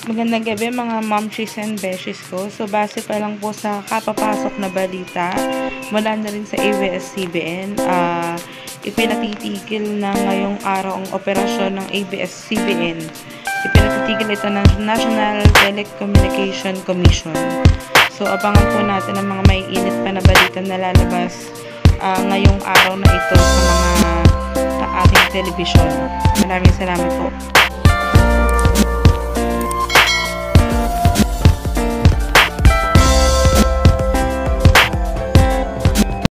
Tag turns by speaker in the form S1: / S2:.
S1: Magandang gabi mga momshies and beshies ko. So, base pa lang po sa kapapasok na balita, mula na rin sa ABS-CBN, ipinatitigil na ngayong araw ang operasyon ng ABS-CBN. Ipinatitigil ito ng National Telecommunication Commission. So, abangan po natin ang mga maiinit pa na balita na lalabas ngayong araw na ito sa mga ating telebisyon. Maraming salamat po.